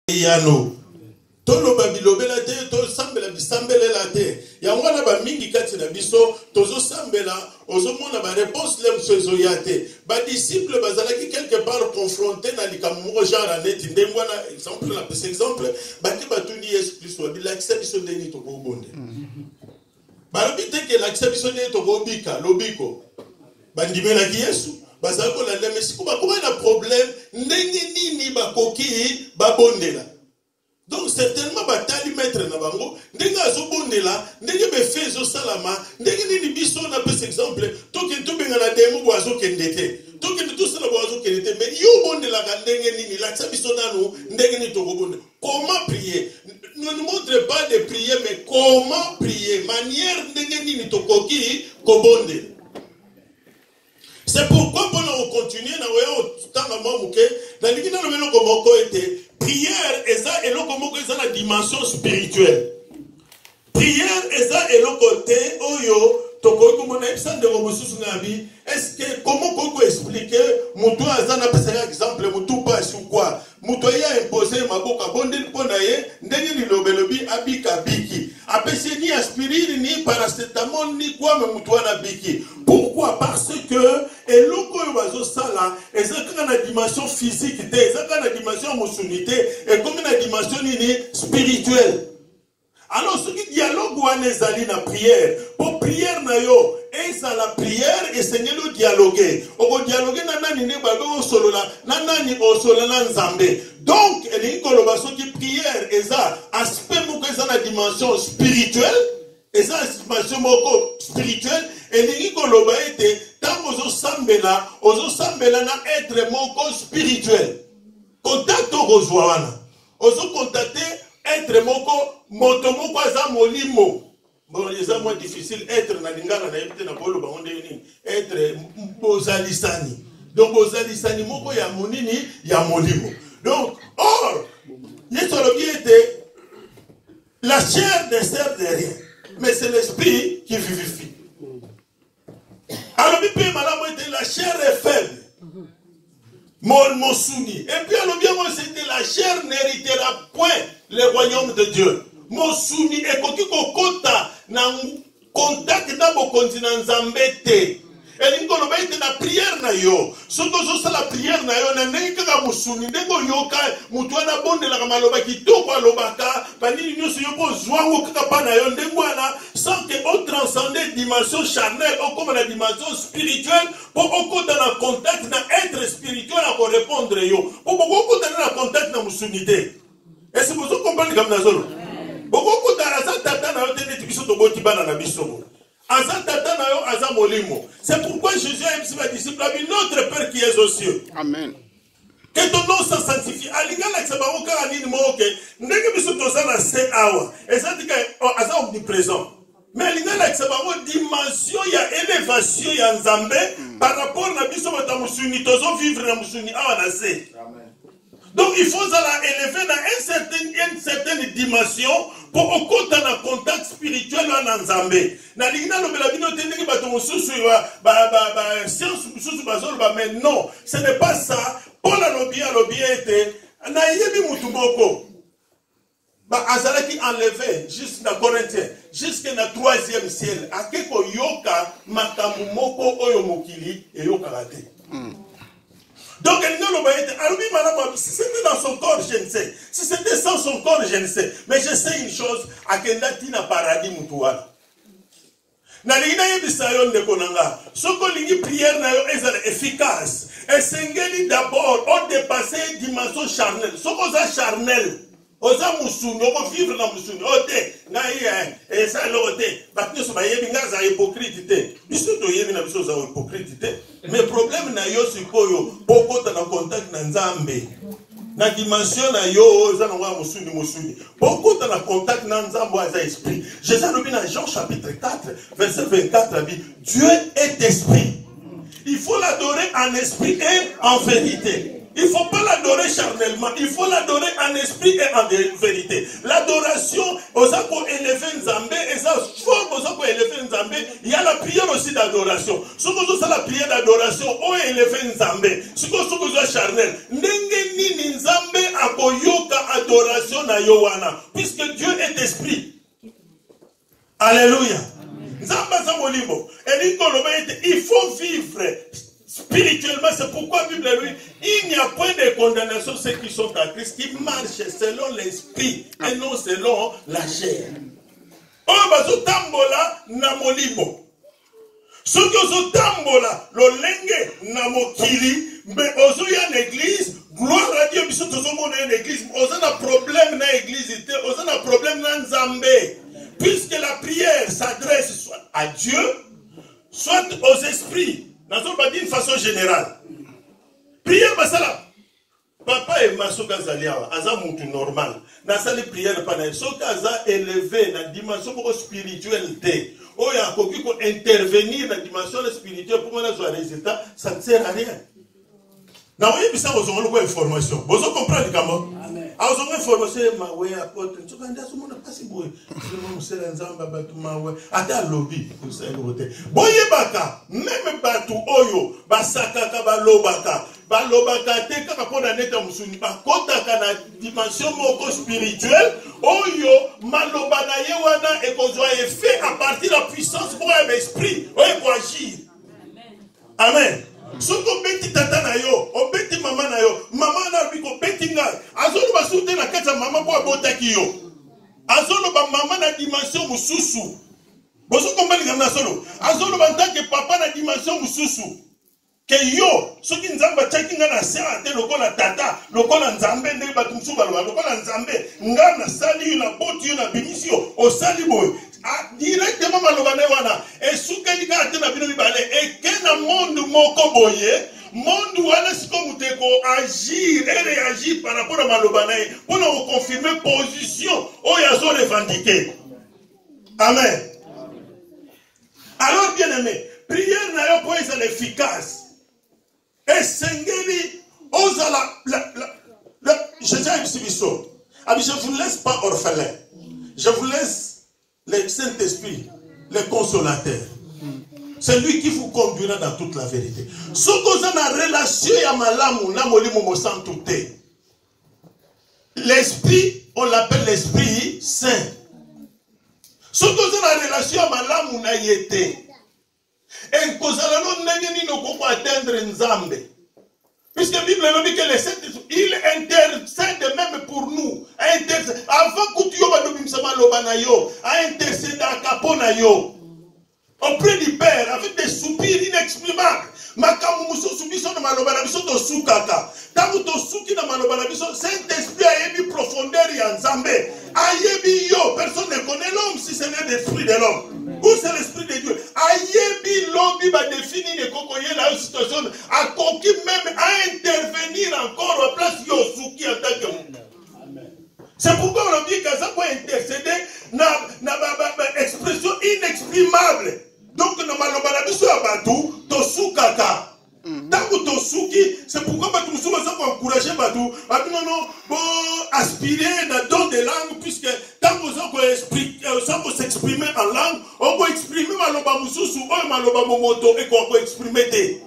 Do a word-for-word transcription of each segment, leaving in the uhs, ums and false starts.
yano tolo babilobela te to sambela bisambelela te ya ngwana ba mingi kati na biso tozo sambela ozo mona ba réponse le msezo yate ba disciple bazalaki quelque part confronté na likamuko genre aneti ndengwana exemple la par exemple ba ke batuni Yesu Kristo ba bilakisa biso ndeni to ko bonde ba lobite ke lakisa biso ndeni to ko bika lobiko ba ndimela ki Yesu bazako la le mesiko ba ko na problème ndenge nini ba koki ba bondela. Donc certainement batali maître na bango ndenge azobondela ndenge befe zo salama ndenge nini biso na par exemple toke tobenga na demo boazo kendete toke tout ça boazo kendete mais yo bondela ka ndenge nini la biso nanu ndenge ni tokobonde. Comment prier? Ne nous montre pas de prier mais comment prier, manière ndenge nini tokoki kobonde. C'est pourquoi pendant on continue na oyo tanga mamuke na likina no melo komoko ete prière eza eloko moko eza la dimension spirituelle. Prière eza eloko te oyo tokoki komona ebisande ko mosusu ngabi. Est-ce que comment koko expliquer mutu azana pesa exemple mutu pas sur quoi mutu ya imposer maboka bonde mpona ye ndenge ni lobelobi abika biki apesi ni aspirine ni paracétamol ni quoi mais mutu ana biki. Pourquoi? Parce que eloko yo bazo sala ezaka na dimension physique te ezaka na dimension mosunité et comme na dimension nini spirituelle. Alors ce qui dialogue ou anezali na prière pour prière na yo et ça la prière et Seigneur le dialoguer o dialoguer na nani ne ba go solola na nani o solola nzambe. Donc eli ko loba so ki prière eza aspect moko eza na dimension spirituelle eza dimension moko spirituelle eli ko loba ete tango zo sambela ozo sambela na être moko spirituel contact ozwa wana ozo contacter être moko moto moko aza molimo. Bon, c'est moins difficile être na lingana na yebite na bolo bango ndeni être bozalisani. Donc bozalisani moko ya monini ya molimo. Donc or yeso lobi était la chair ne sert de rien mais c'est l'esprit qui vivifie. Alors bipe malamu était la chair est faible. Mon mosuni et puis alors bien moi c'était la chair n'héritera point le royaume de Dieu. Mosuni ekoki kokota na contact na bokonzi na nzambe te. Elingo loba ete na prière na yo soko zo sala prière na yo na ndenge kaka mosuni ndenge yoka mutu ana bondela ka maloba kitoko alobaka banini nyonso yo po zwango kaka pa na yo ndenge wana sans que on transcender dimension charnelle au comme la dimension spirituelle pour okota na contact na être spirituel à répondre yo pour okota na contact na mosuni te. Est-ce que vous comprenez comme na zolo? Boko ta aza tata na yo tene tibiso to boti bana na biso. Aza tata na yo aza molimo. C'est pourquoi Jésus a dit à ses disciples, notre Père qui est aux cieux. Amen. Que ton nom soit sanctifié. Alinga la tsaba oka anini moke. Ndenge biso to za na se awa. Et ça dit que aza omniprésent. Mais alinga la tsaba o dimension ya élévation ya nzambe par rapport na biso bata musuni tozo vivre na musuni awa na se. Amen. Donc il faut la élever dans une certaine, une certaine dimension pour au compte d'un contact spirituel en Nzambe. Na lingina no bela bino tendeki bato mususu ba ba ba science mususu bazolo ba mais non, ce n'est pas ça. Paul a lobby a lobby été na yebi mutu boko. Ba azalaki enlevé jusqu'à Corinthiens, jusqu'à na troisième ciel. Akeko yoka makamu moko oyo mokili e yoka rate. Donc, si c'était dans son corps, je ne sais. Si c'était sans son corps, je ne sais. Mais je sais une chose, Akendati na paradis mutuana. Na lina yebisayon de konanga. Soko lingi prière na yo est efficace. Et sengeli d'abord, on dépassé dimension charnelle. Soko za charnelle. Oza musuni, on vivre dans musuni. Ote, na ye, et ça l'ote. Batne so ba yebi nga za hypocrite te. Biso to yebi na biso za hypocrite te. Mais problème na yo sikoyo, poko ta na contact na nzambe. Na dimension na yo za na wa musuni musuni. Poko ta na contact na nzambe za esprit. Jésus nous dit dans Jean chapitre quatre, verset vingt-quatre, il dit Dieu est esprit. Il faut l'adorer en esprit et en vérité. Il ne faut pas l'adorer charnellement, il faut l'adorer en esprit et en vérité. L'adoration, aux pour élever Nzambe, et ça, pour élever Nzambe, il y a la prière aussi d'adoration. Ce que vous avez la prière d'adoration, on élever Nzambe. Ce que vous avez charnel, Nenge ni Nzambe aboyoka adoration na yowana, puisque Dieu est esprit. Alléluia. Il faut vivre spirituellement. C'est pourquoi la Bible dit il n'y a point de condamnation ceux qui sont à Christ, qui marchent selon l'esprit et non selon la chair. Oh, bazo tambola na molimo. Ceux qui ont tambola, le lenge na mokili, mais ozo ya l'église, gloire à Dieu, biso tozo mona l'église, ozo na problème na église, ozo na problème na nzambe. Puisque la prière s'adresse soit à Dieu, soit aux esprits, dans d'une façon générale. Prière, basala. Papa et Masoka Zaliawa, aza moutou normal. Dans cette prière, Soka aza élevé dans la dimension spirituelle. Oh, il y a quelqu'un qui intervenir dans la dimension spirituelle pour avoir un résultat, ça ne sert à rien. Na oui, bisa vous avez une information. Vous comprenez comment? Ah, vous avez une information, ma ouais, apôtre. Tu vas dire, tout le monde pas si beau. Je vais me faire un zamba, batu ma ouais. Ata lobby, vous savez le côté. Boye baka, même batu oyo, basaka ka balobaka, balobaka te ka kapona neta musuni, bakota ka na dimension moko spirituelle, oyo maloba na ye wana et qu'on soit fait à partir de la puissance pour un esprit, oyo pour agir. Amen. Si on beti tata na yo, on beti mama na yo, mama na biko beti nga, azolo ba soute na kata mama po abota ki yo. Azolo ba mama na dimension mususu. Bozo kombali gamna solo. Azolo ba ntake papa na dimension mususu. Ke yo, soki nzamba chaki nga na sera te lokola tata, lokola nzambe nde ba tumsu balwa, lokola nzambe, nga na sali na boti yo na bimisio, o sali boy. Directement malobane wana esukeli ka tena bino bibale ekena monde moko boye monde wana siko muteko agir et réagir par rapport à malobane pour nous confirmer position o yazo revendiquer. Amen. Alors bien aimé, prière na yo pour être efficace. Et sengeli ozala la la je dis à Biso, je vous laisse pas orphelin. Je vous laisse le Saint-Esprit, le consolateur. C'est lui qui vous conduira dans toute la vérité. Ce que vous avez en relation à malamu, na molimo mo santuté. L'esprit, on l'appelle l'esprit saint. Ce que vous avez en relation à malamu na yete. Et que vous avez no atteindre nzambe. Puisque la Bible dit que les saints, il intercède même pour nous. Avant que tu a intercédé à Caponayo. Auprès du Père, avec des soupirs inexprimables. Saint-Esprit a émis profondeur et ensemble. Personne ne connaît l'homme si ce n'est l'esprit de l'homme. Où c'est l'esprit de Dieu? Ayebi l'homme va définir les cocoyers la situation. A conquis même à intervenir encore à place Yosuki en tant que monde. C'est pourquoi on dit que ça peut intercéder dans une expression inexprimable. Donc, nous avons dit que kaka. C'est pourquoi nous avons encouragé Batou. Non, non, aspirer dans don de langue, puisque tant que nous avons s'exprimer en langue, on peut exprimer Maloba Moussousou, Maloba Momoto, et qu'on peut exprimer.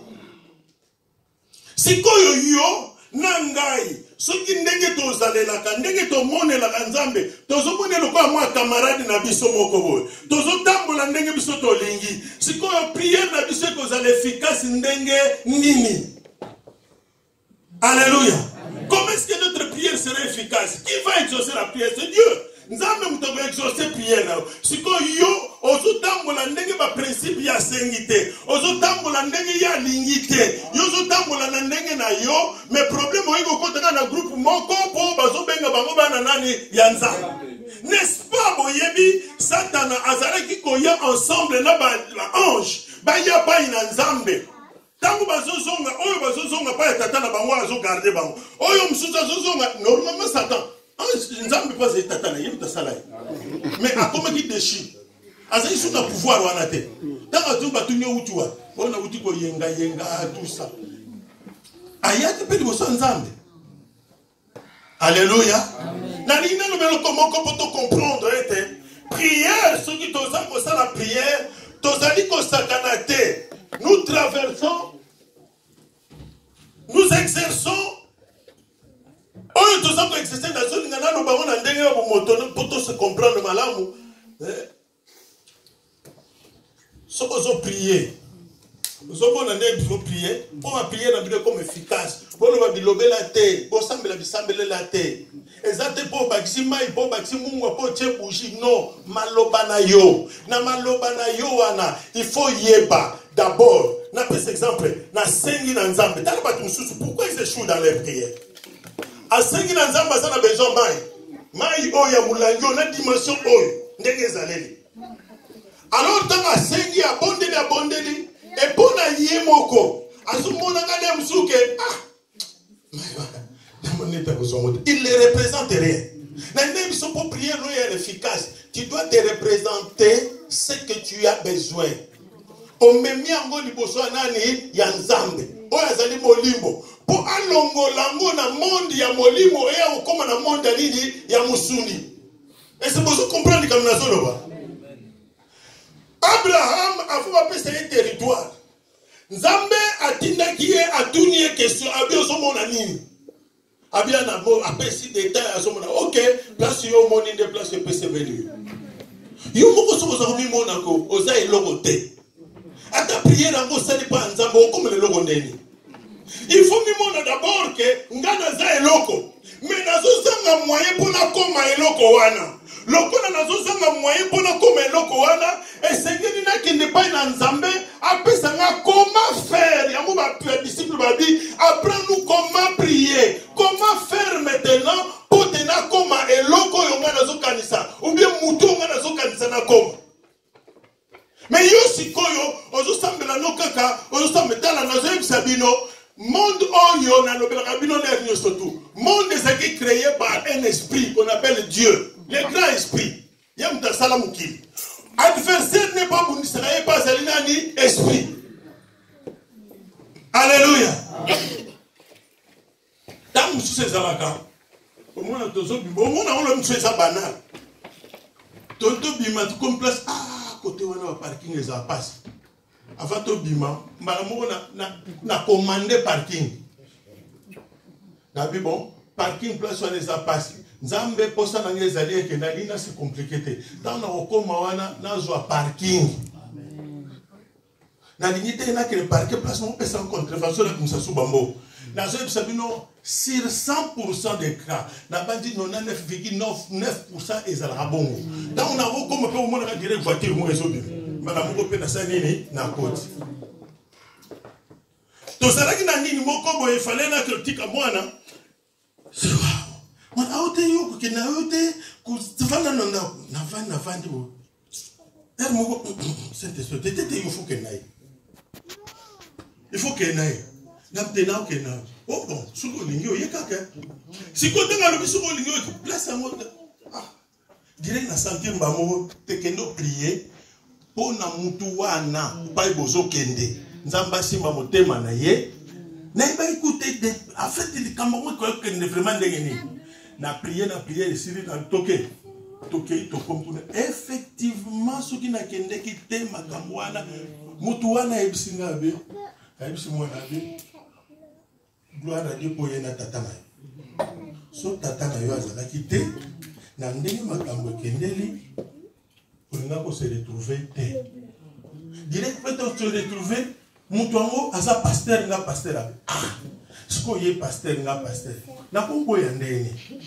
Si koyo yo, nangai, ce qui n'est pas tozale la ka, n'est pas mone la kanzambe, tozo mone le quoi moi camarade na biso mokobo, tozo tambo la ndenge biso to lingi, si koyo prière na biso kozale efficace ndenge nini. Alléluia. Comment est-ce que notre prière serait efficace? Qui va exaucer la prière? C'est Dieu. Nzambe mutoko exaucer prière na. Siko yo ozo tambola ndenge ba principe ya sengite. Ozo tambola ndenge ya lingite. Yo ozo tambola na ndenge na yo, mais problème oyo kotaka na groupe moko po bazo benga bango bana nani ya Nzambe. N'est-ce pas boyebi Satan azalaki koya ensemble na ba ange. Ba ya pa ina Nzambe. Tango bazozonga oyo bazozonga pa tata na bango azo garder bango. Oyo msuza azozonga normalement Satan Nzambe pas tata na yim tasala. Mais a comment qui déchire. Azali sous na pouvoir wana te. Tango tu batunyo utuwa. Bona utiko yenga yenga tout ça. Ayati pe liboso Nzambe. Alléluia. Na lina no melo comment comment comprendre était prière ce qui toza ko ça la prière tozali ko sakanate. Nous traversons, nous exerçons Oh, tout ça, c'est dans la zone, pour tous se comprendre malamu. Si vous priez, vous faut prier, on va prier comme efficace. Pour le bilober la terre, pour sembler la terre. Exactement pour baxima, pour baximungwa, pour tchebouchi, non, malobana yo. Na malobana yo wana, il faut yeba. D'abord, na pris exemple, na sengi na nzambe. T'as pas tout sous, pourquoi ils échouent dans les prières? A sengi na nzambe, ça n'a besoin de maï. Maï oya moulanyo, na dimension oyo. Ndenge zaleli. Alors, tant à sengi, abondeli, abondeli, et pour na yemoko, à ce moment-là, quand il mouke, ah, il ne représente rien. Ils sont pour prier loyal efficace. Tu dois te représenter ce que tu as besoin. Au même temps, il y a un zambe. Il y a un molimbo. Pour alongo lango na monde ya molimo et ya ukoma na monde alini ya musuni. Et c'est pour ça comprendre comme na zolo. Abraham a fait appeler ce territoire. Nzambe atinda kiye atuni question abio so mona nini. Abia na bo apesi détail a so mona. OK, place yo moni de place P C V. Yo moko so so mi mona ko oza eloko te. Ata prière ngo sali pa nzambe comme le logo ndeni. Il faut que d'abord que ngana za eloko. Mais nazo zanga moyen pour na koma eloko wana. Lokona nazo zanga moyen pour na koma eloko wana. Et c'est que na qui n'est pas na nzambe apesa nga comment faire. Yamu ba disciple ba dit apprends-nous comment prier. Comment faire maintenant pour te na koma eloko yonga nazo kanisa. Ou bien mutu yonga nazo kanisa na koma. Mais yo sikoyo ozo sambela no kaka ozo sambela na zo sabino. Monde oyo na lobela bino dernier surtout. Monde est créé par un esprit qu'on appelle Dieu, le grand esprit. Yam ta salamukili. Adversaire n'est pas bon, Israël pas alinani esprit. Alléluia. Dans ces zalaka. Au moins tozo bimbo, au moins on le fait ça banal. Tonto bima tu comme place ah côté wana parking les a passe. Avant tout bima, malamu na na commandé parking. Nabi bon, parking place on les a passé. Nzambe posa na ngezali ke na lina c'est compliqué te. Dans na okoma wana na zo parking. Na dignité na que le parking place non peut sans contrefaçon comme ça sous bambo. Na zo sabino sur cent pour cent des cas, na bandi quatre-vingt-neuf virgule neuf pour cent ezala bongo. Dans na okoma pe au moins na direct voiture mo ezobi. Madame Moko na sanini na koti. To saraki na nini moko boye fallait na critique mwana. Mwana aote yo ko kina aote ku tsvana na na van na van dibo. Er moko c'est ça tete il faut que naï. Il faut que naï. Na tena que na. Oh bon, suko lingo yekaka. Si ko tenga lo suko lingo place à moi. Ah. Direct na sentir mbamo te kendo prier. Pour na mutu wana pa ibozo kende nzamba simba motema na ye na iba écouter de en fait il kamamo ko kende vraiment ndengeni na prier na prier ici na toke toke to kompuna effectivement ce qui na kende ki tema kamwana mutu wana ebisinga be ebisi mwana be gloire à Dieu pour yena tata na so tata na yo azala kite na ndenge makambo kendeli. On se retrouver. Direct, peut-on se retrouver? Moutouango, asa pasteur, nga pasteur. Ah, ce qu'on y est pasteur, nga pasteur. Na pombo yandene.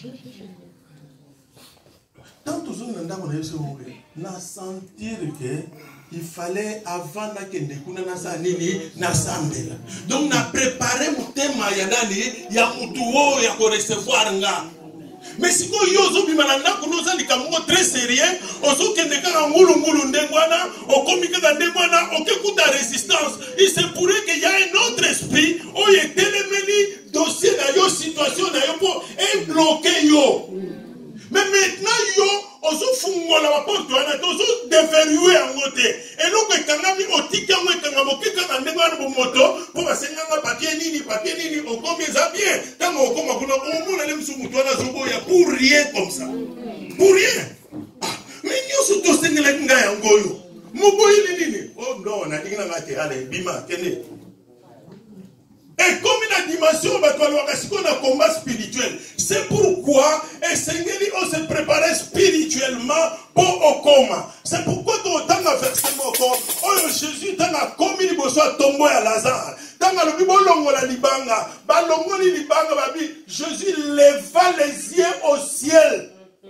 Tant que on a sentir que il fallait avant na kende kuna na sa nini na sambela. Donc na préparé mutema ya nani ya mutuo ya ko recevoir nga. Mais si vous avez un peu très sérieux, vous avez un ndengwana, aucun résistance. Il se pourrait qu'il y ait un autre esprit, où il y a des dossiers dans la situation pour bloquer. Mais maintenant, yo, ozo fungo la porte wana tozo déverrouiller en côté et donc kanga mi otika mwe kanga mokeka na ndengwa na moto po basenga papier nini papier nini okombe za bien tango okoma kuna omona le msumu twana zobo ya pour rien comme ça pour rien ah, mais nyoso to sengela nga ya ngoyo muboyi nini oh non na ingina ngate ale bima kene Et comme une dimension, on a un combat spirituel. C'est pourquoi et Seigneur, on se préparait spirituellement pour au coma. C'est pourquoi dans le verset moko, oh Jésus dans la commis il bosso tomber à Lazare. Dans le Bible longo la libanga, ba longo li libanga babi, Jésus leva les yeux au ciel.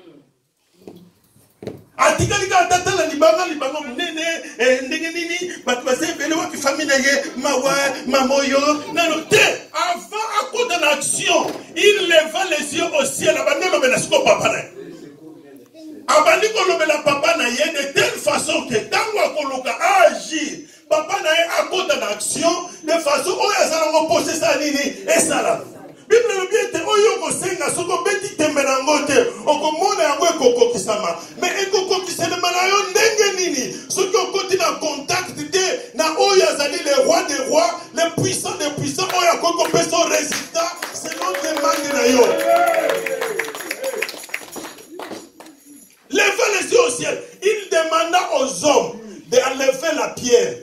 Atika tata la libanga libanga nene ndenge nini batwase vele wa famille na ye mawa mamoyo nanote avant à cause de l'action il leva les yeux au ciel abandon le belasco papa na abandi ko le bela papa na ye de telle façon que tango akoloka agir papa na ye à cause de l'action de façon où ya sala ngo poser ça nini et ça là Bible le bien te oyo ko senga soko beti tembela ngote okomona yango ekoko kisama mais ekoko kisele malayo ndenge nini soki okoti na contact te na oyo azali le roi des rois le puissant des puissants oyo akoko pe son résultat selon demande na yo. Levez les yeux au ciel. Il demanda aux hommes d'enlever la pierre.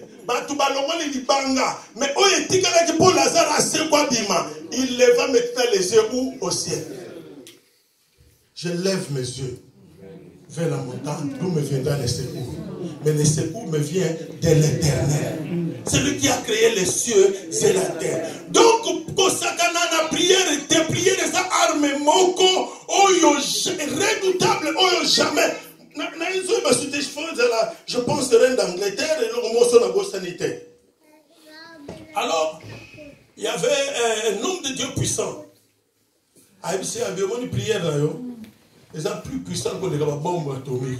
Mais pour Lazare, il leva maintenant les yeux où? Au ciel. Je lève mes yeux vers la montagne, d'où me viendra le secours. Mais le secours me vient de l'Éternel. Celui qui a créé les cieux, c'est la terre. Donc, Kosakana na prière, tes prières, sa arme moko, oyo redoutable, oyo jamais. Je pense de reine d'Angleterre et le mot son agos sanitaire. Alors, il y avait un homme de Dieu puissant. Ah, c'est un bémon de prière là, yo. Ils sont plus puissants que les bombes atomiques.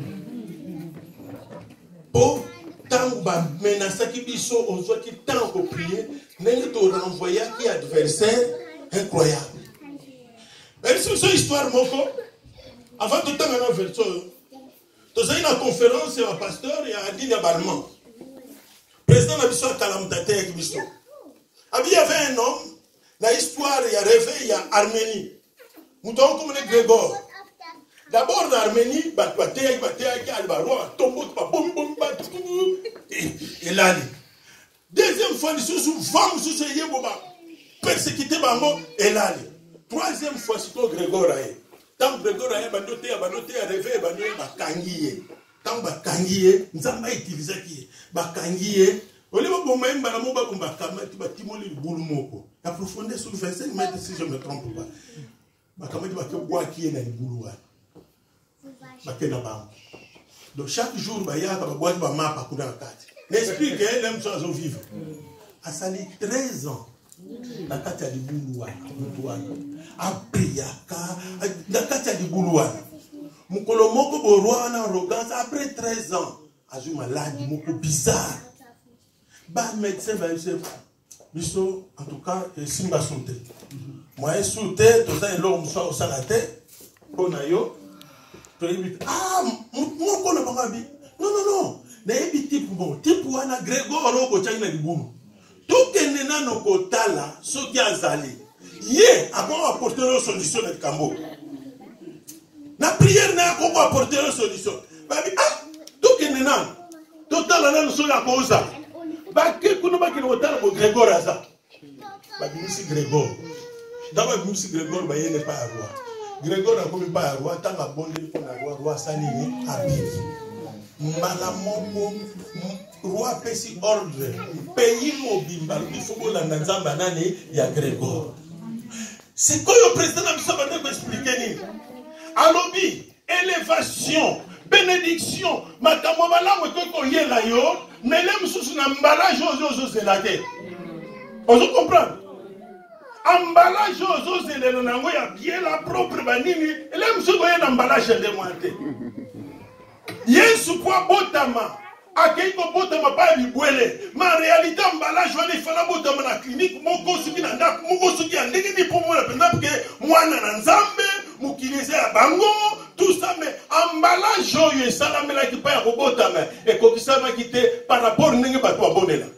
Pour tant que menacer qui biso, on voit qui tant que prier, n'est-ce pas renvoyer qui adversaire incroyable. Et c'est une histoire moko. Avant tout le temps, on a fait ça. Dans une conférence, il y a un pasteur, il y a un digne allemand. Le président a dit ça à Kalamdate avec Bisso. Il y avait un homme, dans l'histoire, il y a rêvé, il y a Arménie. Nous avons comme les Grégor. D'abord, en Arménie, il y a il y a deuxième fois, il y a femme sous ce yéboba. Persécuté, il y a troisième fois, c'est au Grégor. Tant que Grégor a bandoté, a bandoté, a rêvé, a bandoté, a kangié. Tant que kangié, nous avons utilisé qui est kangié. Au lieu de même, bah, mon bas, on va kamer, bah, timoli, boule moko. La profondeur sur vingt-cinq mètres, si je ne me trompe pas. Bah, kamer, bah, que bois qui est dans le boulot. Bah, que na bam. Donc, chaque jour, bah, il y a un bois, bah, map, à coup d'un carte. L'esprit qu'elle aime ça, au vivre. À sali treize ans. La carte a du boulot. Après, la carte a du boulot. Mukolo moko borwa na arrogance après treize ans. Azu malade, moko bizarre. Bah, médecin va dire, Bisso, en tout cas, Simba sauté. Moi, sauté, tout ça, l'homme soit au salaté. Bon, ayo. Ah, moko na bangabi. Non, non, non. Naebi type bon. Type wana Grégor oko changina libumu. Tout que nena no kotala, so qui azali. Yé, avant apporter une solution de Cambo. La prière n'a pas apporté une solution. Babi, ah, tout que nena. Total la nana so la causa. Baké kuno baki no kotala ko Grégor aza. Babi misi Grégor. D'abord misi Grégor ba yé n'est pas à roi. Grégor a comme pas à roi, tant à bon pour la roi, roi Salini, habite. Malamoko, roi Pessi ordre, pays mobimba, il faut que la Nazamba nane, il y a Grégor. C'est quoi le président de Sabbath pour expliquer? Alobi, élévation, bénédiction, makamobala, motoko yela yo, mais l'aime sous un emballage aux os de la tête. On se comprend? Emballage aux os de la nango ya bien la propre banini, l'aime sous un emballage de moite. Yesu kwa botama, akeiko botama pa libwele. Ma réalité emballage wani fala botama na clinique, moko suki na ndak, moko suki andenge ni pour moi pendant que mwana na nzambe, mukilize ya bango, tout ça mais emballage yo esala mela ki pa ya botama et kokisama kite par rapport ndenge bato abonela.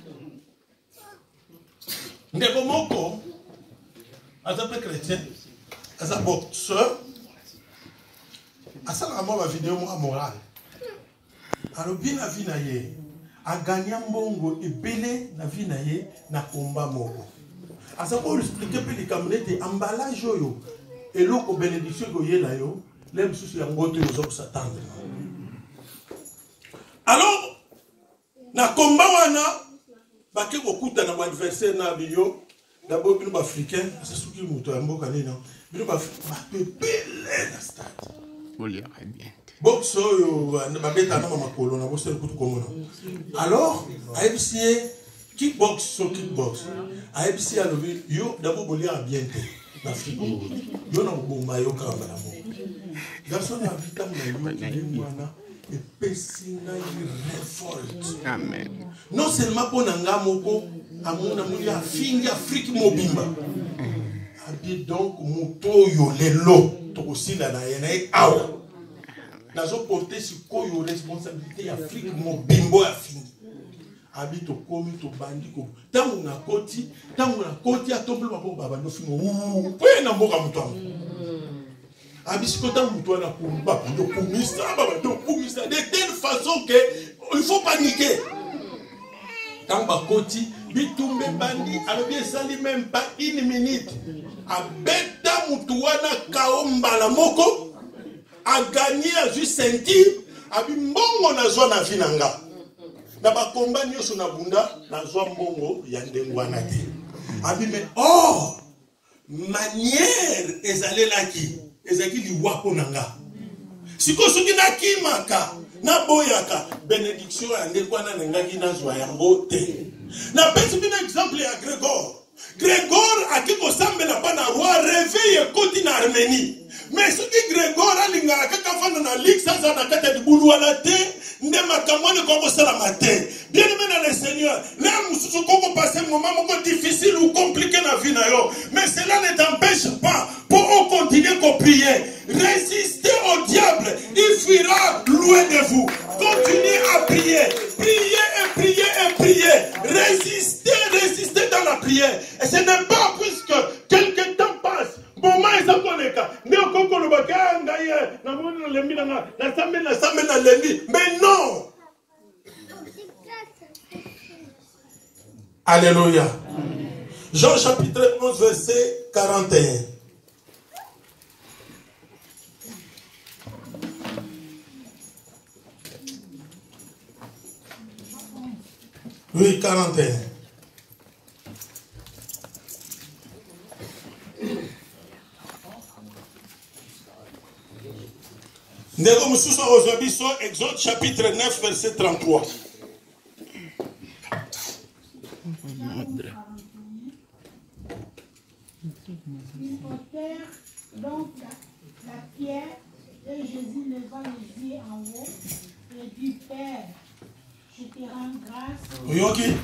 Ndeko moko azape chrétien, azap boxeur. Asa la ma vidéo moi morale. Alors bien la vie na ye, a gagné mbongo et belé na vie na ye na combat moko. À ça pour expliquer peu les camionnettes emballage yo et l'eau bénédiction que y là yo l'aime sous la ngote aux autres s'attendre. Alors na combat wana bake kokuta na adversaire na biyo d'abord bino africain c'est ce qui muto mboka nina bino ba ba belé na stade. Oli bien. Boxe yo ba beta na makolo na bosse kutu komona. Alors A F C kickbox so kickbox A F C alobi yo d'abord bolia bien na Afrique yo na bomba yo kamba na mo. Garçon na vita na yo mwana et pesina révolte. Amen. Non seulement pour nanga moko amuna muya fingi Afrique mobimba. Abi donc moto yo lelo to aussi la na yena awa. Nazo porter si koyo responsabilité Afrique mobimbo ya fingi. Abi to komi to bandi ko. Tangu na koti, tangu na koti atomble mabo baba no fingo. Pe na mboka mutwa. Abisikotan mutwana kumba de kumisa baba de kumisa de telle façon que il faut paniquer. Quand bakoti bitumbe bandi alobi sali même pas une minute. Abeta mutwana kaomba la moko a gagné à juste sentir abi mbongo na zona na vinanga. Na ba combat nyoso na bunda na zwa mbongo ya ndengwana te. Abi mais oh manière ezale laki ezaki liwa ponanga siko soki na kimaka na boyaka bénédiction ya ndekwana nengaki na zwa yango te na pesi bina exemple ya Grégor Grégor akiko sambela pa na roi réveille koti na Arménie mais soki Grégor alingaka kaka fana na ligue sasa na kata dibulu wana te nde makamone ko sala matin bien aimé dans le Seigneur là mususu koko passer un moment moko difficile ou compliqué na vie na yo mais cela ne t'empêche pas pour continuer à prier résistez au diable il fuira loin de vous continuez à prier priez et priez et priez résistez résistez dans la prière et ce n'est pas puisque quelque temps passe moment ça koleka nde okoko lo bakanga ye na mona lembi na na sambe na sambe na lembi mais non. Alléluia. Jean chapitre onze verset quarante et un. Oui, quarante et un. Ndeko mususu ozobiso Exode chapitre neuf verset trente-trois. Ils ôtèrent donc la, la pierre et Jésus leva les yeux en haut et dit Père, je te rends grâce. Oyoki.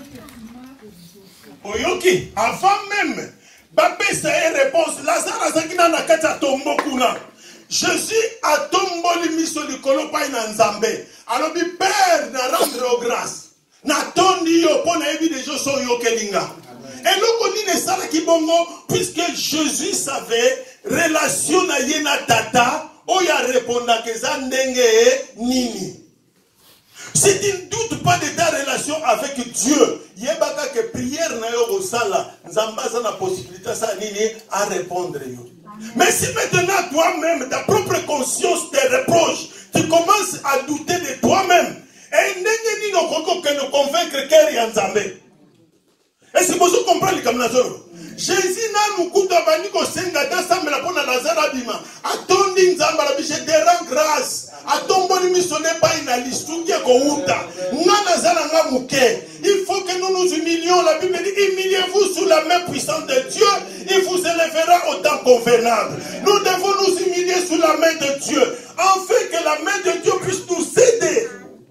Oyoki. Avant même, Babé ça réponse. Lazare a zakina na kata tombo kuna. Jésus a tombé miso likolo pa ina nzambe. Alors bi Père na rendre grâce. Na tondi yo pona ebi de jo so yo kelinga. Et nous connaissons ça qui bongo puisque Jésus savait relation na yena tata oya répondra que ça ndenge nini. Si tu ne doutes pas de ta relation avec Dieu, yebaka que prière na yo osala nzamba za na possibilité ça nini à répondre yo. Mais si maintenant toi-même ta propre conscience te reproche, tu commences à douter de toi-même et ndenge nini okoko que ne convaincre que ya nzambe. Et si vous comprenez comme Lazare, Jésus n'a nous kuta bani ko senga da sambela pona Lazare abima. Atondi nzamba la biche te rend grâce. Atombo ni misonne pas ina listungia ko uta. Nga Lazare nga muke. Il faut que nous nous humilions. La Bible dit humiliez-vous sous la main puissante de Dieu. Il vous élèvera au temps convenable. Nous devons nous humilier sous la main de Dieu, afin que la main de Dieu puisse nous aider.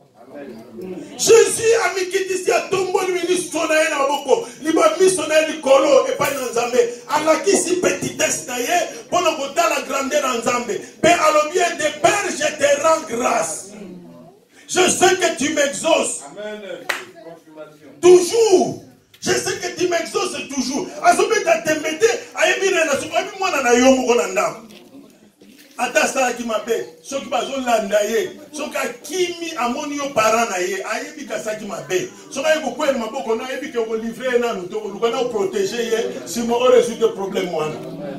Jésus a mis qui dit à tombo le ministre sonaï na boko liba missionnaire du colo et pas nzambe ala qui si petitesse na ye pour nous voir la grandeur nzambe mais alors bien de père je te rends grâce je sais que tu m'exauces toujours je sais que tu m'exauces toujours azobe ta temete ayebire na sobi mwana na yo moko na ndako ata sala ki mabe soki bazolanda ye soki akimi amoni yo parent na ye ayebi kasaki mabe soki ayebi kokwela maboko na ayebi ke okolivre ye nanu te oluka na oprotege ye simo oresoudre problème wana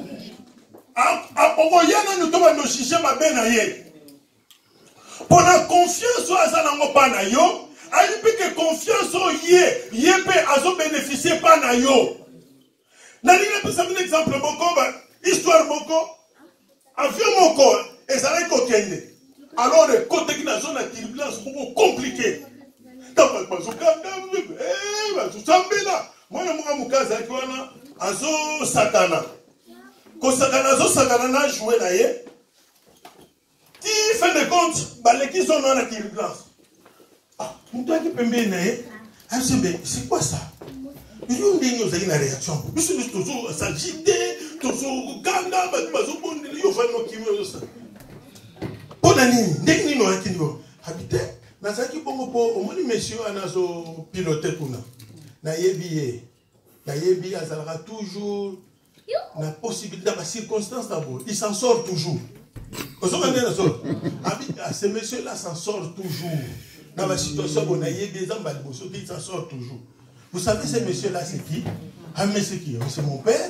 okoya nanu to bandoshishe mabe na ye mpona confiance oyo aza nango mpa na yo ayebi ke confiance oyo ye ye mpe azobénéficie mpa na yo nalingi napesa bino exemple moko ba histoire moko avion moko ezalaki kokende alors ekoteki na zone ya turbulence moko compliqué ntango bazokanga bazosambela mwana moko moka azalaki wana azosakana kosakana azosakana na joue na ye ti fin de compte baleki zone wana turbulence moto aki pembeni na ye asembe c'est quoi ça yo ndenge ozali na réaction biso biso tozosagite tozokanga bato bazobondela yo fani nokimi ozosala mpona nini ndenge nini oyaki nio habite nazalaki bongo mpo omoni monsieur wana azopilote kuna nayebi ye nayebi azalaka toujours na possibilité na bacirconstance d'abord il s'en sort toujours ozoka nde nazo ce monsieur là s'en sort toujours na basituation bo nayebi eza mbala liboso te il s'en sort toujours. Vous savez, ce monsieur-là, c'est qui? Ah, mais c'est qui? C'est mon père.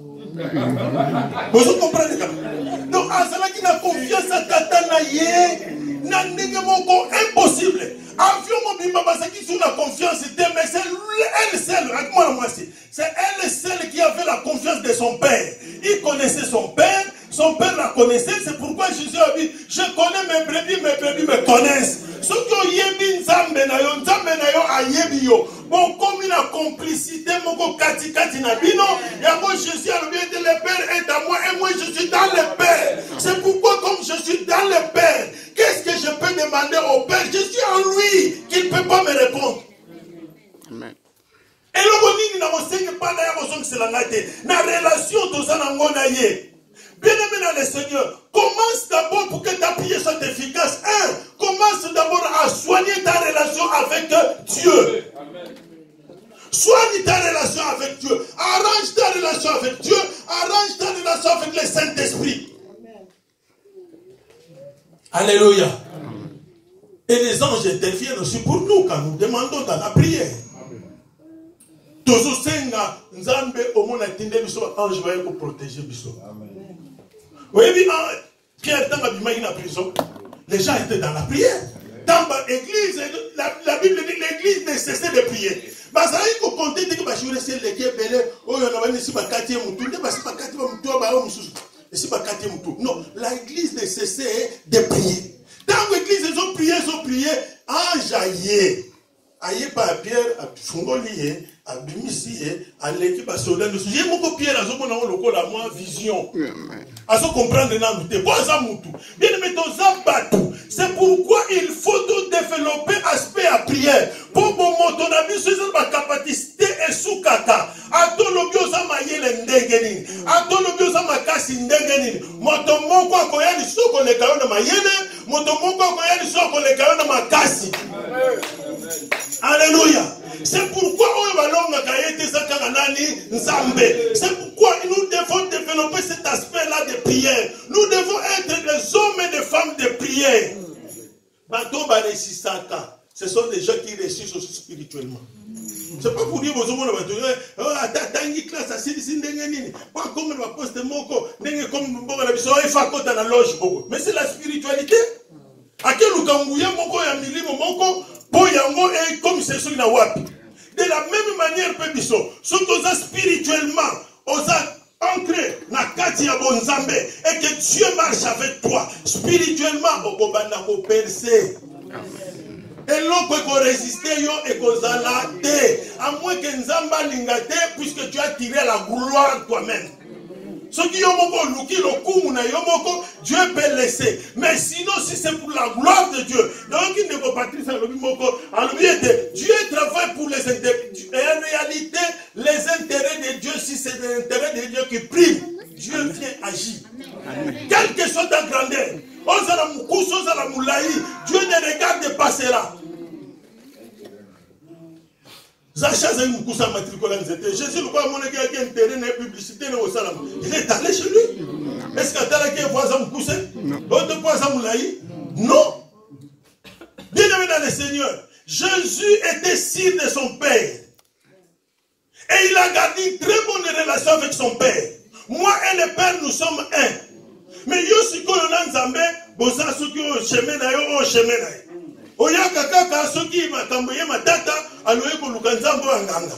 Vous comprenez? Donc, Azala qui n'a confiance à Katanaye, n'a n'importe impossible. Avion mobile, Babasaki, sur la confiance, mais c'est elle seule, moi, moi, c'est elle seule qui avait la confiance de son père. Il connaissait son père, son père la connaissait, c'est pourquoi Jésus a dit, je connais mes brebis, mes brebis me connaissent. Ce qui yebi nzambe na yo, nzambe na yo ayebi yo. Bon, comme une complicité, mon kati kati na bino, et moi Jésus a dit, le Père est à moi, et moi je suis dans le Père. C'est pourquoi comme je suis dans le Père, qu'est-ce que je peux demander au Père? Je suis en lui, qu'il ne peut pas me répondre. Amen. Et le n'a pas na relation de ça. Bien-aimé dans le Seigneur, commence d'abord pour que ta prière soit efficace. Un, commence d'abord à soigner ta relation avec Dieu. Amen. Soigne ta relation avec Dieu. Arrange ta relation avec Dieu. Arrange ta relation avec le Saint-Esprit. Alléluia. Amen. Et les anges interviennent aussi pour nous quand nous demandons dans la prière. Toujours senga nzambe omona tinde biso ange va pour protéger biso. Amen. Oui, oui, Pierre, dans la prison, les gens étaient dans la prière. Dans l'église, la, la Bible dit l'église ne cessait de prier. Mais ça a été compté que je suis resté les belé, oh, il y en a ici, ma quartier, mon tour, pas si ma quartier, mon tour, ma homme, ici, ma quartier, mon tour. Non, l'église ne cessait de prier. Dans l'église, ils ont prié, ils ont prié, en jaillit. Aïe, pas Pierre, à Fongolier, à Bimissier, à l'équipe à Solène. J'ai mon Pierre, à Zomona, on le colle à moi, vision. À se comprendre dans le thé. Bien aimé, c'est pourquoi il faut tout développer aspect à prière. Pour mon ton ami, c'est ma capacité et sous kaka. A ton lobio sa maïe l'endegeni. A ton lobio sa makasi ndegeni. Moto moko akoya ni soko le kayo na mayene. Moto moko akoya ni soko le kayo na makasi. Alléluia. C'est pourquoi on va l'homme kaïete sa kanani nzambe. C'est pourquoi nous devons développer cet aspect-là de prière. Nous devons être des hommes et des femmes de prière. Ce sont des gens qui réussissent aussi spirituellement. C'est pas pour dire que vous avez une classe à pas comme le poste moko, mais c'est la spiritualité. À quel ukangouya moko ya milimo moko po yango et comme c'est sur la wapi. De la même manière pébiso, surtout spirituellement, osa ancré na kati ya bonzambe et que Dieu marche avec toi spirituellement au banda ko percer. Et l'on peut résister yo et kozala te à moins que nzamba lingate puisque tu as tiré la gloire toi-même. Ce qui yomoko luki lo kumuna yomoko Dieu peut laisser. Mais sinon si c'est pour la gloire de Dieu, donc il ne peut pas tricher le moko. Dieu travaille pour les intérêts. Et en réalité, les intérêts de Dieu, si c'est l'intérêt de Dieu qui prime, Dieu vient agir. Quelle que soit ta grandeur, Dieu ne regarde pas cela. Jésus, le quoi, mon intérêt, publicité, il est allé chez lui. Est-ce que tu as poison me pousser? L'autre poison me laï? Non. Bien-aimé dans le Seigneur, Jésus était sûr de son Père. Et il a gardé une très bonne relation avec son Père. Moi et le Père, nous sommes un. Mais yo si ko na nzambe boza soki o chemin na yo o chemin na yo. Oya kaka ka soki makambo ye matata aloye ko luka nzambo anganga.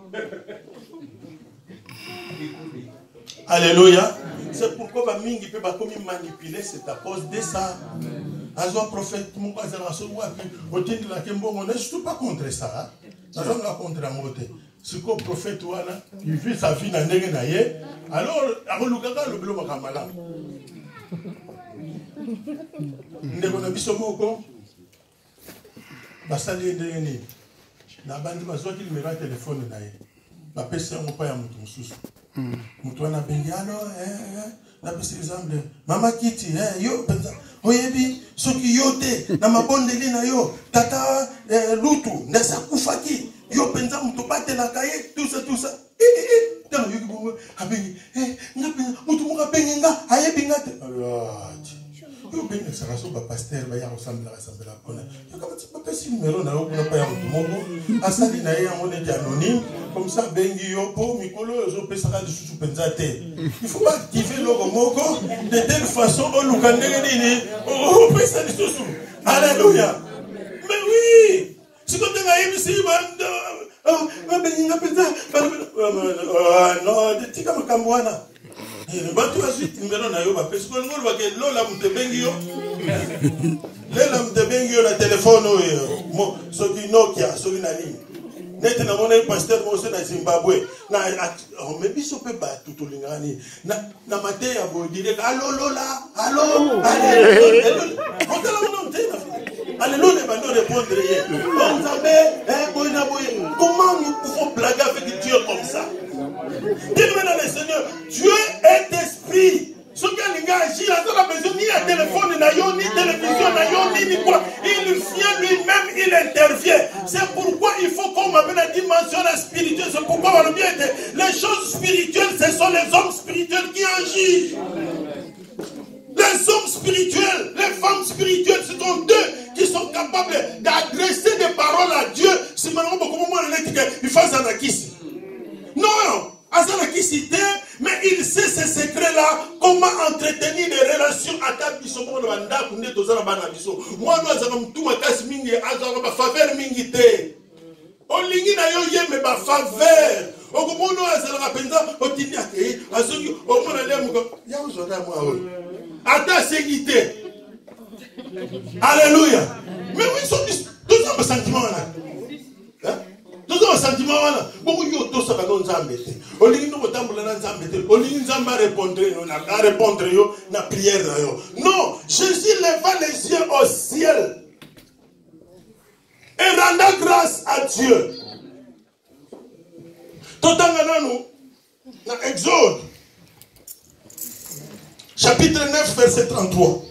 Alléluia. C'est pourquoi ba mingi pe ba komi manipuler, c'est à cause de ça. Azwa prophète mon pas à so wa ki otindi la kembo on est surtout pas contre ça. Ça va la contre la moté. Ce que le prophète wana, il vit sa vie dans ndenge na ye. Alors akolukaka le bilo makamala. Ndeko na biso moko basali ndenge ni na bandi bazwaki numéro ya téléphone na ye bapesi yango pa ya moto mosusu moto wana bengi alors napesi exemple mama kiti yo penza oyebi soki yo te na mabondeli na yo tata lutu ndesa kufaki yo penza moto batelaka ye tout ça tout ça tanga yoki bongo abengi nga penza moto moko abengi nga ayebi nga te yo bengi saka so bapaster baya kosambela basambela mpona yo kama ti bapesi numéro na yo kuna pa ya moto moko asali na ye yango neti anonyme comme ça bengi yo mpo mikolo oyo ozopesaka lisusu mpenza te il faut baactive eloko moko de telle façon oluka ndenge nini opesa lisusu. Alléluia. Mais oui sikotenga yebisi babengi nga mpenza non tika makambo wana bato bazwi numéro na yo bapesi kolingolo bake lola moto ebengi yo lela moto ebengi yo na telefone oyo soki Nokia soki na nini neti namona ye pasteur moko na Zimbabwe me biso mpe bato tolingaka nini na mateya ya boye direct alo lola alo otala mona motena alléluia va nous répondre hier on savait boye na boye comment nous pouvons blaguer avec Dieu comme ça? Dis-moi dans le Seigneur, Dieu est esprit. Ce qui a agi, il n'a pas besoin ni à téléphone, ni télévision, ni quoi. Il vient lui-même, il intervient. C'est pourquoi il faut qu'on m'appelle la dimension spirituelle. C'est pourquoi on va bien dire, les choses spirituelles, ce sont les hommes spirituels qui agissent. Les hommes spirituels, les femmes spirituelles, ce sont deux qui sont capables d'adresser des paroles à Dieu. Si maintenant, comment on est il faut ça ici. Non, Azanaki cité, mais il sait ces secrets-là, comment entretenir des relations à ta biso. Moi, nous avons tout ma casse mingi, azana ma faveur mingi te. On lingi na yo ye me ba faveur. O ko mono azana penza o tindi ake, azoki o mona le muko. Ya uzona moi o. Ata sengité. Alléluia. Mais oui, sont tous nos sentiments là. Hein? Tous nos sentiments là. Beaucoup yo to ça non zambete. O lingi no tambola na zambete. O lingi zamba répondre no na répondre yo na prière yo. Non, Jésus leva les yeux au ciel et renda grâce à Dieu. Totanga nous dans Exode chapitre neuf verset trente-trois.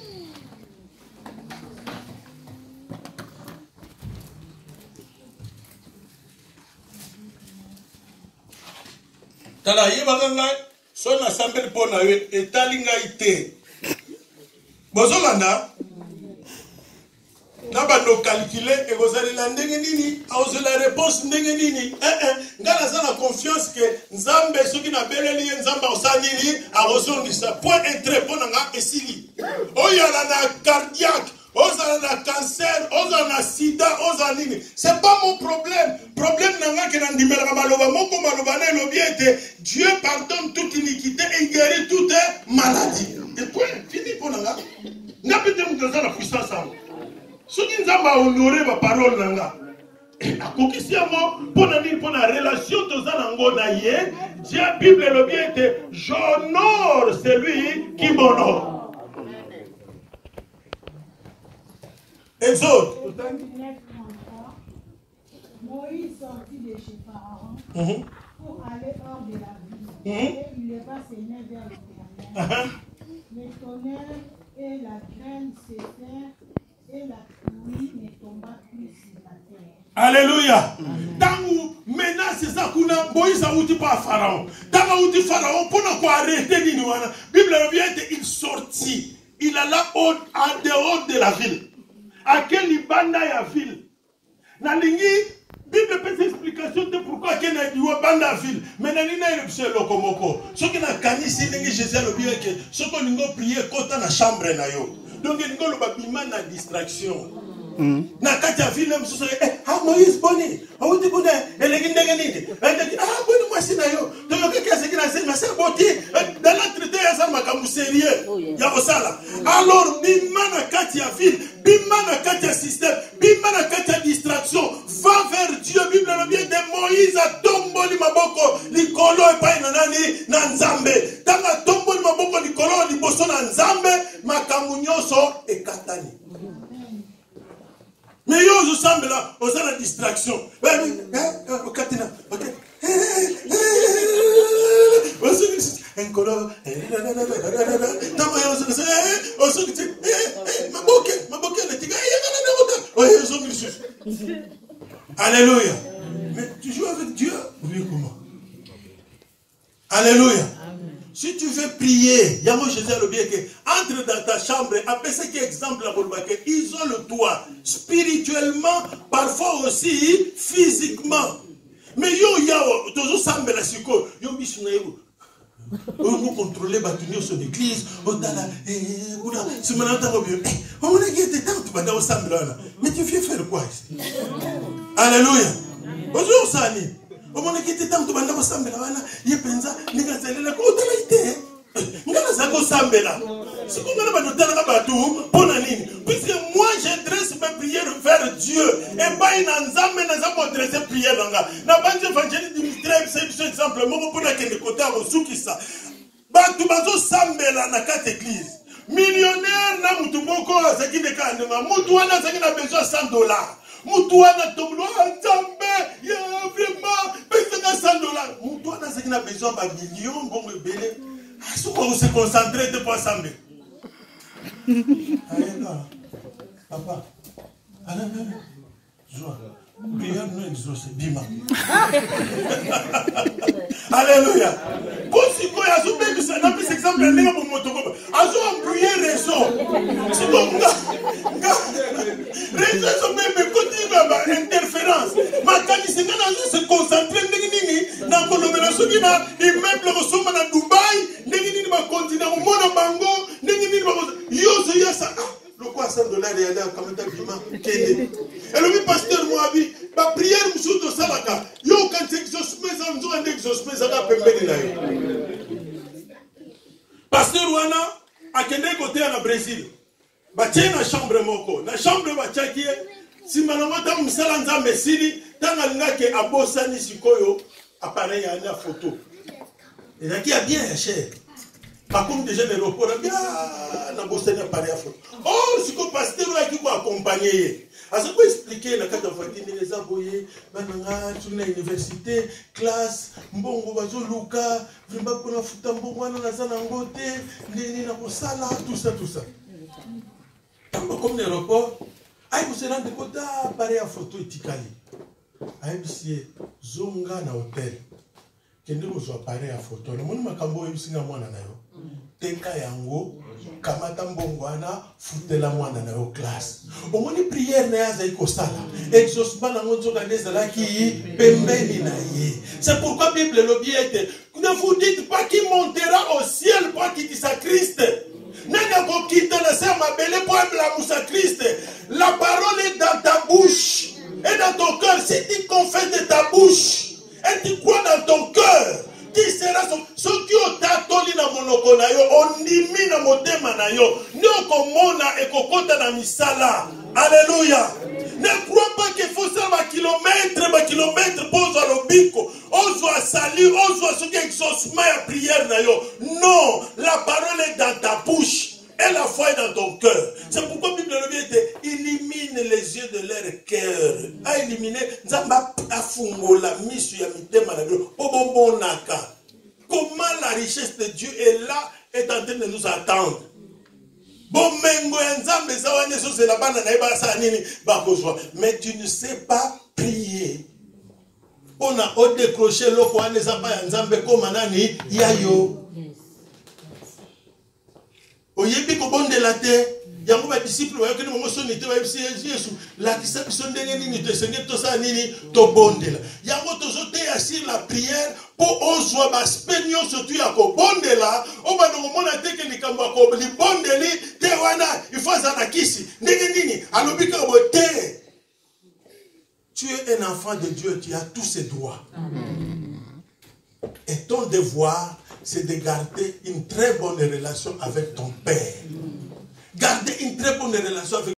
Tala yebanga son assemblée pour na et talinga ité. Bozolanda na ba no calculer et vous allez la ndenge nini aux la réponse ndenge nini eh eh ngala za na confiance que nzambe soki na beleli nzamba osanini a rozongisa point entrée ponanga esili oyala na cardiaque ozala na cancer ozala na sida ozala nini c'est pas mon problème problème nanga ke na ndimela maloba moko maloba na lobiete Dieu pardonne toute iniquité et guérit toute maladie et point fini ponanga ngapete mutazana na puissance amo soki nzamba honorer ba parole nanga akokisi yango pona nini pona relation toza nango na ye Dieu Bible elobi ete j'honore celui qui m'honore. Exode Moïse sortit de chez Pharaon mm-hmm. pour aller hors de la ville mm-hmm. et il leva ses mains vers l'Éternel. Uh-huh. Le tonnerre et la graine cessèrent et la pluie ne tomba plus sur la terre. Alléluia. Tangu menace za kuna Moïse auti pa Pharaon. Tangu Tanga uti Pharaon, pour ne pas arrêter ni nous. Bible revient, il sortit. Il alla en dehors de la ville. À quel ibanda ya ville? Nalingi, Bible peut explication de pourquoi il y a du banda ville. Mais il y a une option lokomoko. Ce qui n'a qu'à ici, Jésus a le bien que ce qu'on a prié quand dans la chambre na yo. Donc il y a une distraction. Na kati ya ville msusu eh ah Moïse boni awuti boni eleki ndenge nini ah boni mwasi na yo to yo keke aseki na sema c'est boti dans l'entretien ya ça makambu sérieux ya osala alors bima na kati ya ville bima na kati ya système bima na kati ya distraction va vers Dieu. Bible le bien de Moïse a tomboli maboko likolo epai na nani na nzambe tanga tomboli maboko likolo liboso na nzambe makambu nyonso ekatani. Mais yo je semble là, on a la distraction. Alléluia. Mais tu joues avec Dieu, oui comment? Alléluia. Si tu veux prier, Yamo Jésus le bien que entre dans ta chambre, après ce qui est exemple là pour le isole-toi spirituellement, parfois aussi physiquement. Mais yo yao, toujours semble la siko, yo bisounayo. Nous contrôler battunir son église, on t'a là, eh, oula, si maintenant t'as bien, on a guetté tant tu vas dans semble là. Mais tu viens faire quoi ici? Alléluia. Bonjour Sani. Omona kiti tanto banda ko sambela wana yepenza ningazelela ko utalaite ngana zako sambela siko ngana banotala ka batu pona nini puisque moi j'adresse mes prières vers Dieu et pas ina nzambe na zako adresser prière nga na banje évangile Dimitri c'est exemple moko pona kende kota ko sukisa batu bazo sambela na kati église millionnaire na mutu moko azaki de kanema mutu wana azaki na besoin cent dollars. Moutouana tombe Nzambe, il y a vraiment besoin de cent dollars. Moutouana c'est qu'il a besoin de millions, bon rebelle. Ah, si on se concentrer de pas ensemble. Allez là, papa. Allez là, joie. Prière nous exauce, bima. Alléluia. Quand tu vois, il y a ce même ça, n'a plus exemple, il y a un motoko. Azo en prière raison. C'est comme ça. Raison sont même continue interférence. Ma canisse n'a se concentrer nini na kolomela sokina immeuble ko soma na Dubaï, nini ba continue au monde bango, nini ba yo so yasa. Le quoi cent dollars et aller comme ta bima kende. Et le pasteur Moabi, ba prière musu to salaka. Yo quand exauce mais en zo exauce mais aka pembeni na yo. Pasteur wana akende côté na Brésil. Ba tie na chambre moko. Na chambre ba tchakie si manamata musala nzambe sili tanga ngake abosani sikoyo appareil ya na photo. Et là qui a bien cher. Par contre, déjà, les repos, bien, n'a pas de appareil à photo. Oh, si le pasteur qui va accompagner. À ce qu'on expliquer, la carte de famille, les aboyés, maintenant, sur l'université, classe, mbongo, bazo, luka, vimba pour la fouta, mbongo, na zanangote, nini, na kosala, tout ça, tout ça. Comme l'aéroport, aïe, vous se rendez compte, appareil à photo, itikali. Aïe, c'est zonga na hôtel. Kende bozo appareil à photo. Le monde makambo yebisina mwana na yo. Teka yango kamata mbongo wana futela mwana na yo classe. Omoni prière na yaza iko sala. Exaucement na ngozo kaneza la ki pembeni na ye. C'est pourquoi Bible le bien était. Ne vous dites pas qu'il montera au ciel pour quitter sa Christ. Nana ko quitter la sœur ma belle pour blâmer sa Christ. La parole est dans ta bouche et dans ton cœur. Si tu confesses de ta bouche et tu crois dans ton cœur, qui sera ce qui ont tatoli na monoko na yo, on nimi na motema na yo, ne komona et kokota na misala. Alléluia. Ne crois pas qu'il faut ça ma kilomètre, ma kilomètre pour le bico. On doit salir, on doit ce qui exaucement à prière na yo. Non, la parole est dans ta bouche. Et la foi est dans ton cœur. C'est pourquoi la Bible dit élimine les yeux de leur cœur. A éliminé, Nzamba a fungola misu ya mitema na Dieu. Obobonaka. Comment la richesse de Dieu est là, est en train de nous attendre. Bomengo ya Nzambe zawane so c'est la bana na iba sa nini ba kozwa. Mais tu ne sais pas prier. On a au décroché le coin des appareils nzambe comme anani yayo. Oyebi ko bonde la te. Yango ba disciple wa kene mo soni te ba Yesu la kisa biso ndenge nini te senge to sa nini to bondela. Yango tozote asir la prière pour ozwa ba spenyo surtout ya ko bondela o ba no mona te ke likambo ko li bondeli te wana ifaza na kisi ndenge nini alobika bote. Tu es un enfant de Dieu, tu as tous ses droits. Amen. Et ton devoir, c'est de garder une très bonne relation avec ton Père. Garder une très bonne relation avec